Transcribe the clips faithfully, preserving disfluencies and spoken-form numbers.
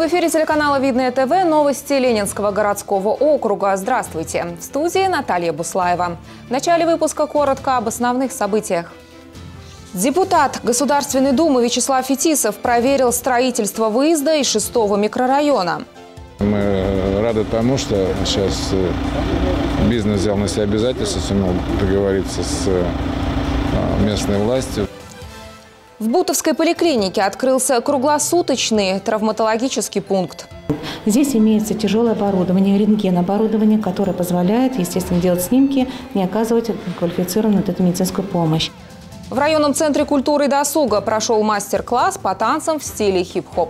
В эфире телеканала «Видное ТВ» новости Ленинского городского округа. Здравствуйте. В студии Наталья Буслаева. В начале выпуска коротко об основных событиях. Депутат Государственной Думы Вячеслав Фетисов проверил строительство выезда из шестого микрорайона. Мы рады тому, что сейчас бизнес взял на себя обязательства, сумел договориться с местной властью. В Бутовской поликлинике открылся круглосуточный травматологический пункт. Здесь имеется тяжелое оборудование, рентген-оборудование, которое позволяет, естественно, делать снимки и оказывать квалифицированную вот эту медицинскую помощь. В районном центре культуры и досуга прошел мастер-класс по танцам в стиле хип-хоп.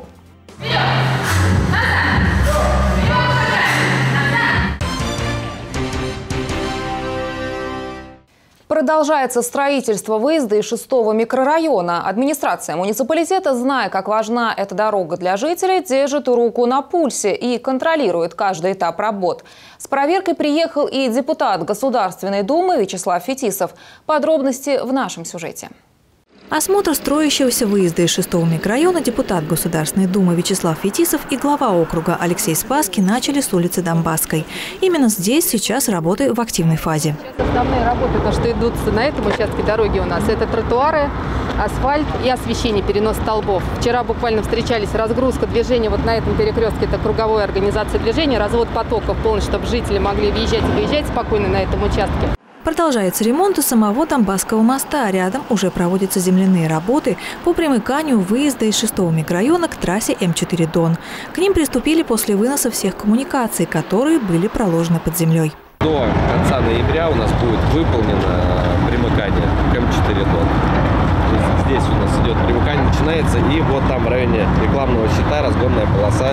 Продолжается строительство выезда из шестого микрорайона. Администрация муниципалитета, зная, как важна эта дорога для жителей, держит руку на пульсе и контролирует каждый этап работ. С проверкой приехал и депутат Государственной Думы Вячеслав Фетисов. Подробности в нашем сюжете. Осмотр строящегося выезда из шестого микрорайона депутат Государственной Думы Вячеслав Фетисов и глава округа Алексей Спасский начали с улицы Донбасской. Именно здесь сейчас работы в активной фазе. Основные работы, то, что идут на этом участке дороги у нас, это тротуары, асфальт и освещение, перенос столбов. Вчера буквально встречались, разгрузка движения вот на этом перекрестке, это круговая организация движения, развод потоков полностью, чтобы жители могли въезжать и выезжать спокойно на этом участке. Продолжается ремонт и самого Донбасского моста. Рядом уже проводятся земляные работы по примыканию выезда из шестого микрорайона к трассе М четыре Дон. К ним приступили после выноса всех коммуникаций, которые были проложены под землей. До конца ноября у нас будет выполнено примыкание к М четыре Дон. Здесь у нас идет примыкание, начинается, и вот там в районе рекламного щита разгонная полоса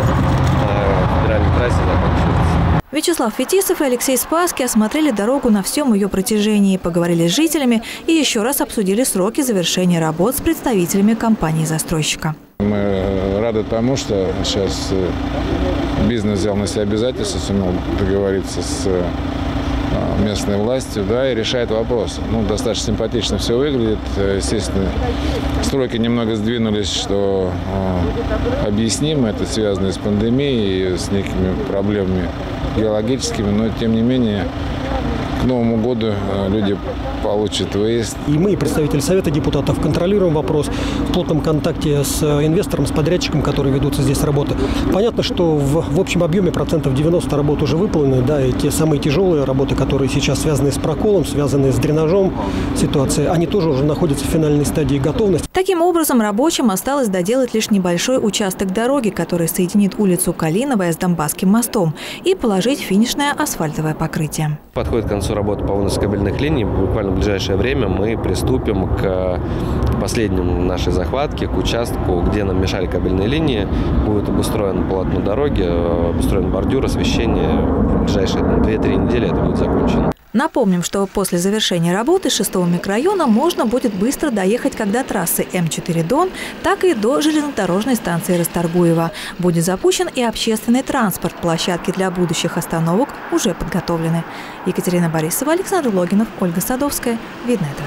на федеральной трассе заканчивается. Вячеслав Фетисов и Алексей Спасский осмотрели дорогу на всем ее протяжении, поговорили с жителями и еще раз обсудили сроки завершения работ с представителями компании-застройщика. Мы рады тому, что сейчас бизнес взял на себя обязательства, сумел договориться с местной властью, да, и решает вопрос. Ну, достаточно симпатично все выглядит. Естественно, сроки немного сдвинулись, что э, объяснимо. Это связано с пандемией, с некими проблемами геологическими, но тем не менее к Новому году люди получат выезд. И мы, представители Совета депутатов, контролируем вопрос в плотном контакте с инвестором, с подрядчиком, которые ведутся здесь работы. Понятно, что в, в общем объеме процентов девяносто работ уже выполнены, да, и те самые тяжелые работы, которые сейчас связаны с проколом, связаны с дренажом ситуации, они тоже уже находятся в финальной стадии готовности. Таким образом, рабочим осталось доделать лишь небольшой участок дороги, который соединит улицу Калиновая с Донбасским мостом, и положить финишное асфальтовое покрытие. Подходит к концу работы по выноsu кабельных линий. Буквально в ближайшее время мы приступим к последнему нашей захватке, к участку, где нам мешали кабельные линии. Будет обустроено полотно дороги, обустроен бордюр, освещение. В ближайшие две-три недели это будет закончено. Напомним, что после завершения работы шестого микрорайона можно будет быстро доехать как до трассы М четыре Дон, так и до железнодорожной станции Расторгуева. Будет запущен и общественный транспорт. Площадки для будущих остановок уже подготовлены. Екатерина Борисова, Александр Логинов, Ольга Садовская. Видное ТВ.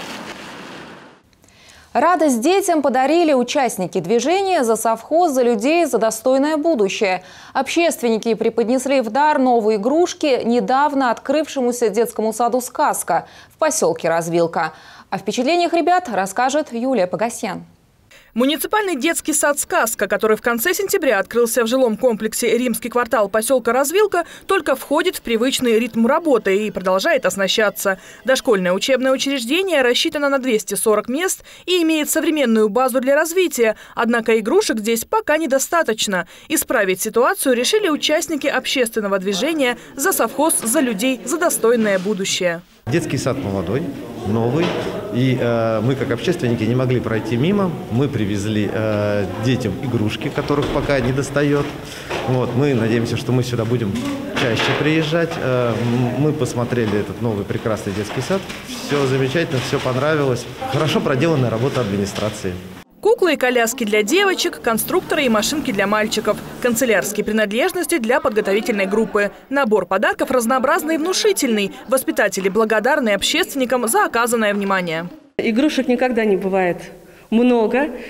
Радость детям подарили участники движения «За совхоз, за людей, за достойное будущее». Общественники преподнесли в дар новые игрушки недавно открывшемуся детскому саду «Сказка» в поселке Развилка. О впечатлениях ребят расскажет Юлия Погосян. Муниципальный детский сад «Сказка», который в конце сентября открылся в жилом комплексе «Римский квартал» поселка Развилка, только входит в привычный ритм работы и продолжает оснащаться. Дошкольное учебное учреждение рассчитано на двести сорок мест и имеет современную базу для развития. Однако игрушек здесь пока недостаточно. Исправить ситуацию решили участники общественного движения «За совхоз, за людей, за достойное будущее». Детский сад молодой, новый, и э, мы, как общественники, не могли пройти мимо. Мы привезли э, детям игрушки, которых пока не достает. Вот, мы надеемся, что мы сюда будем чаще приезжать. Э, мы посмотрели этот новый прекрасный детский сад. Все замечательно, все понравилось. Хорошо проделанная работа администрации. Куклы и коляски для девочек, конструкторы и машинки для мальчиков, канцелярские принадлежности для подготовительной группы. Набор подарков разнообразный и внушительный. Воспитатели благодарны общественникам за оказанное внимание. Игрушек никогда не бывает много.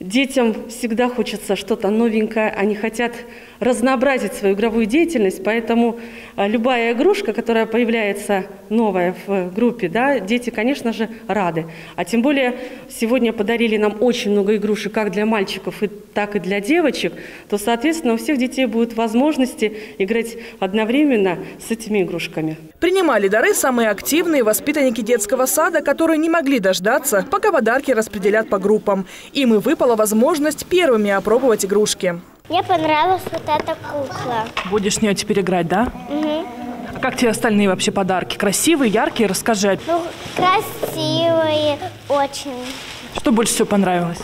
Детям всегда хочется что-то новенькое, они хотят разнообразить свою игровую деятельность, поэтому любая игрушка, которая появляется новая в группе, да, дети, конечно же, рады. А тем более сегодня подарили нам очень много игрушек как для мальчиков, так и для девочек, то, соответственно, у всех детей будут возможности играть одновременно с этими игрушками. Принимали дары самые активные воспитанники детского сада, которые не могли дождаться, пока подарки распределят по группам. Им и выпала возможность первыми опробовать игрушки. Мне понравилась вот эта кукла. Будешь в нее теперь играть, да? Угу. А как тебе остальные вообще подарки? Красивые, яркие? Расскажи. Ну, красивые очень. Что больше всего понравилось?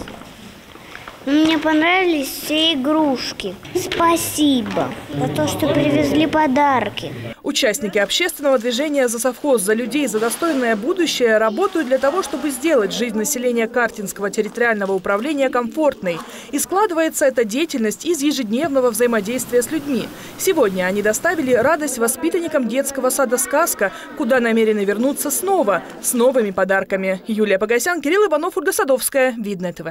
Мне понравились все игрушки. Спасибо за то, что привезли подарки. Участники общественного движения «За совхоз, за людей, за достойное будущее» работают для того, чтобы сделать жизнь населения Картинского территориального управления комфортной. И складывается эта деятельность из ежедневного взаимодействия с людьми. Сегодня они доставили радость воспитанникам детского сада «Сказка», куда намерены вернуться снова, с новыми подарками. Юлия Погосян, Кирилл Иванов, Ольга Садовская. Видное ТВ.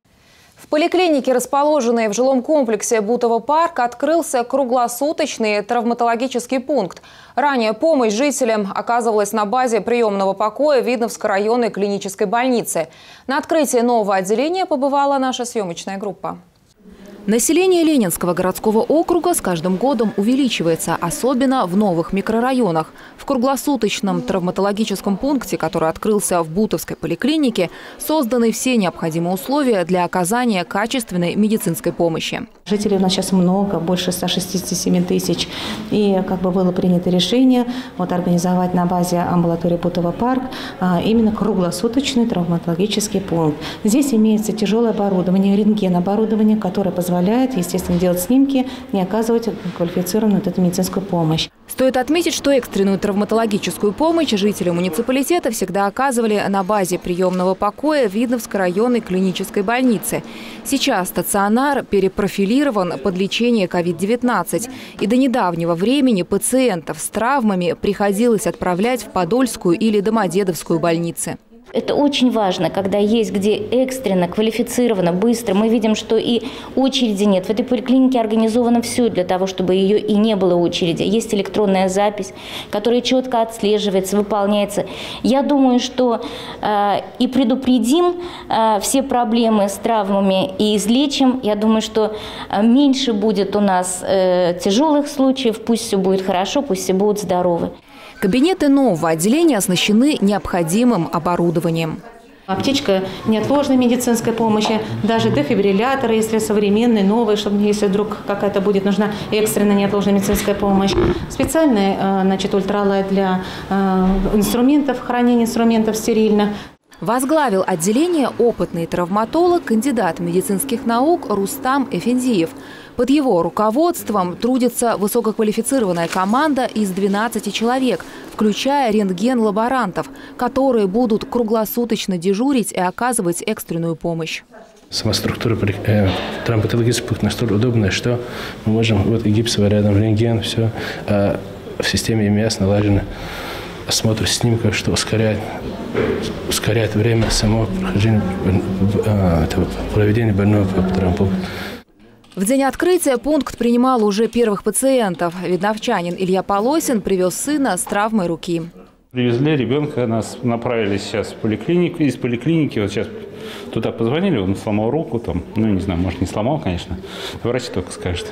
В поликлинике, расположенной в жилом комплексе Бутово парк, открылся круглосуточный травматологический пункт. Ранее помощь жителям оказывалась на базе приемного покоя Видновской районной клинической больницы. На открытии нового отделения побывала наша съемочная группа. Население Ленинского городского округа с каждым годом увеличивается, особенно в новых микрорайонах. В круглосуточном травматологическом пункте, который открылся в Бутовской поликлинике, созданы все необходимые условия для оказания качественной медицинской помощи. Жителей у нас сейчас много, больше ста шестидесяти семи тысяч. И как бы было принято решение вот, организовать на базе амбулатории Бутово парк а, именно круглосуточный травматологический пункт. Здесь имеется тяжелое оборудование, рентген-оборудование, которое позволяет позволяет, естественно, делать снимки и оказывать квалифицированную вот эту медицинскую помощь. Стоит отметить, что экстренную травматологическую помощь жители муниципалитета всегда оказывали на базе приемного покоя Видновской районной клинической больницы. Сейчас стационар перепрофилирован под лечение ковид девятнадцать. И до недавнего времени пациентов с травмами приходилось отправлять в Подольскую или Домодедовскую больницы. Это очень важно, когда есть где экстренно, квалифицированно, быстро. Мы видим, что и очереди нет. В этой поликлинике организовано все для того, чтобы ее и не было очереди. Есть электронная запись, которая четко отслеживается, выполняется. Я думаю, что э, и предупредим э, все проблемы с травмами и излечим. Я думаю, что э, меньше будет у нас э, тяжелых случаев. Пусть все будет хорошо, пусть все будут здоровы. Кабинеты нового отделения оснащены необходимым оборудованием. Аптечка неотложной медицинской помощи, даже дефибрилляторы, если современные, новые, чтобы если вдруг какая-то будет нужна экстренная неотложная медицинская помощь. Специальный, значит, ультралайт для инструментов, хранения инструментов стерильно. Возглавил отделение опытный травматолог, кандидат медицинских наук Рустам Эфендиев. Под его руководством трудится высококвалифицированная команда из двенадцати человек, включая рентген-лаборантов, которые будут круглосуточно дежурить и оказывать экстренную помощь. Сама структура э, травматологических пунктов настолько удобная, что мы можем, вот и гипсовый рядом, рентген, все, э, в системе эм и эс налажено осмотр снимков, что ускоряет, ускоряет время самого прохождения, э, этого проведения больного по травмпункту. В день открытия пункт принимал уже первых пациентов. Видновчанин Илья Полосин привез сына с травмой руки. Привезли ребенка, нас направили сейчас в поликлинику. Из поликлиники вот сейчас туда позвонили, он сломал руку. Там, ну, не знаю, может, не сломал, конечно. Врач только скажет.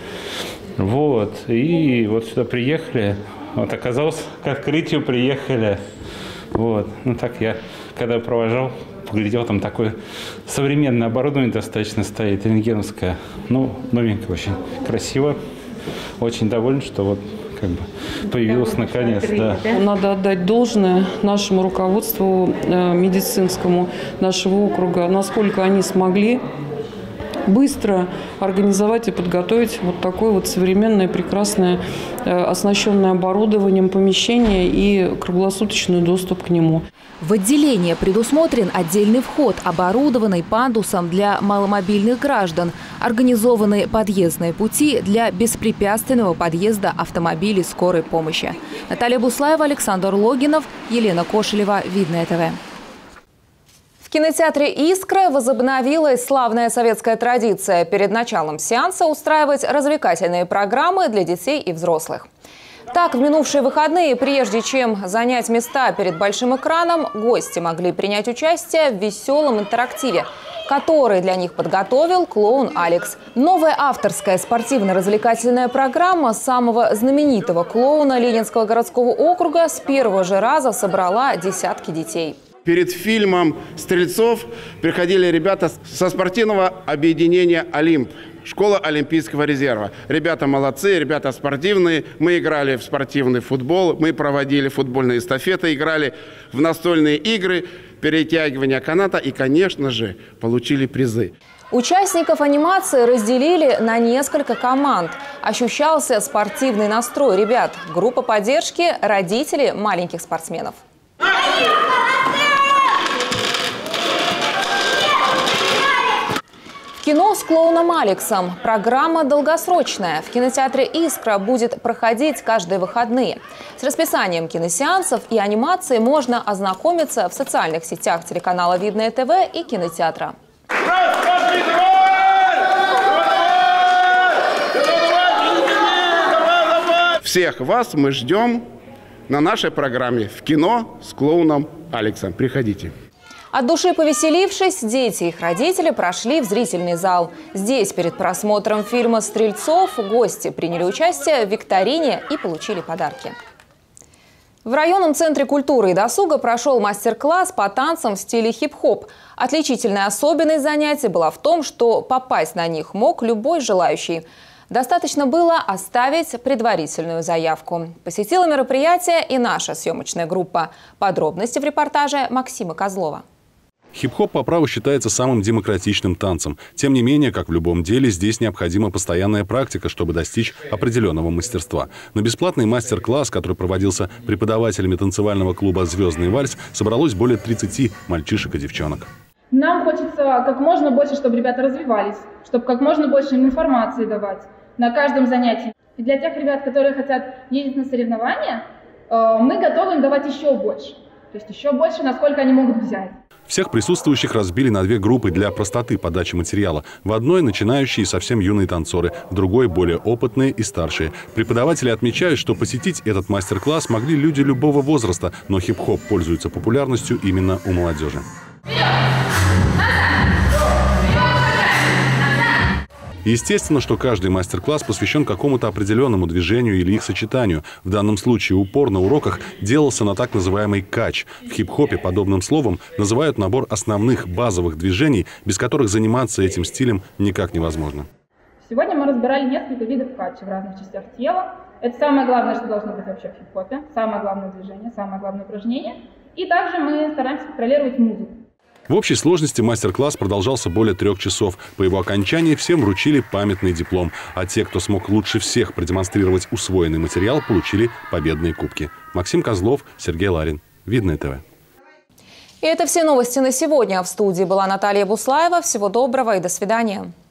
Вот. И вот сюда приехали. Вот оказалось, к открытию приехали. Вот. Ну, так я, когда провожал, поглядел, там такое современное оборудование достаточно стоит, рентгеновское. Ну, новенькое, очень красиво. Очень доволен, что вот как бы появилось наконец. Да. Надо отдать должное нашему руководству э, медицинскому нашего округа, насколько они смогли быстро организовать и подготовить вот такое вот современное, прекрасное, э, оснащенное оборудованием помещение и круглосуточный доступ к нему. В отделение предусмотрен отдельный вход, оборудованный пандусом для маломобильных граждан, организованы подъездные пути для беспрепятственного подъезда автомобилей скорой помощи. Наталья Буслаева, Александр Логинов, Елена Кошелева, Видное ТВ. В кинотеатре «Искра» возобновилась славная советская традиция перед началом сеанса устраивать развлекательные программы для детей и взрослых. Так, в минувшие выходные, прежде чем занять места перед большим экраном, гости могли принять участие в веселом интерактиве, который для них подготовил клоун Алекс. Новая авторская спортивно-развлекательная программа самого знаменитого клоуна Ленинского городского округа с первого же раза собрала десятки детей. Перед фильмом «Стрельцов» приходили ребята со спортивного объединения «Олимп». Школа Олимпийского резерва. Ребята молодцы, ребята спортивные. Мы играли в спортивный футбол, мы проводили футбольные эстафеты, играли в настольные игры, перетягивание каната и, конечно же, получили призы. Участников анимации разделили на несколько команд. Ощущался спортивный настрой ребят. Группа поддержки – родители маленьких спортсменов. Кино с клоуном Алексом. Программа долгосрочная. В кинотеатре «Искра» будет проходить каждые выходные. С расписанием киносеансов и анимации можно ознакомиться в социальных сетях телеканала «Видное ТВ» и кинотеатра. Всех вас мы ждем на нашей программе «В кино с клоуном Алексом». Приходите. От души повеселившись, дети и их родители прошли в зрительный зал. Здесь перед просмотром фильма «Стрельцов» гости приняли участие в викторине и получили подарки. В районном центре культуры и досуга прошел мастер-класс по танцам в стиле хип-хоп. Отличительная особенность занятий была в том, что попасть на них мог любой желающий. Достаточно было оставить предварительную заявку. Посетила мероприятие и наша съемочная группа. Подробности в репортаже Максима Козлова. Хип-хоп по праву считается самым демократичным танцем. Тем не менее, как в любом деле, здесь необходима постоянная практика, чтобы достичь определенного мастерства. На бесплатный мастер-класс, который проводился преподавателями танцевального клуба «Звездный вальс», собралось более тридцати мальчишек и девчонок. Нам хочется как можно больше, чтобы ребята развивались, чтобы как можно больше им информации давать на каждом занятии. И для тех ребят, которые хотят ездить на соревнования, мы готовы им давать еще больше. То есть еще больше, насколько они могут взять. Всех присутствующих разбили на две группы для простоты подачи материала. В одной – начинающие и совсем юные танцоры, в другой – более опытные и старшие. Преподаватели отмечают, что посетить этот мастер-класс могли люди любого возраста, но хип-хоп пользуется популярностью именно у молодежи. Естественно, что каждый мастер-класс посвящен какому-то определенному движению или их сочетанию. В данном случае упор на уроках делался на так называемый кач. В хип-хопе подобным словом называют набор основных базовых движений, без которых заниматься этим стилем никак невозможно. Сегодня мы разбирали несколько видов кача в разных частях тела. Это самое главное, что должно быть вообще в хип-хопе. Самое главное движение, самое главное упражнение. И также мы стараемся контролировать музыку. В общей сложности мастер-класс продолжался более трех часов. По его окончании всем вручили памятный диплом. А те, кто смог лучше всех продемонстрировать усвоенный материал, получили победные кубки. Максим Козлов, Сергей Ларин. Видное ТВ. И это все новости на сегодня. В студии была Наталья Буслаева. Всего доброго и до свидания.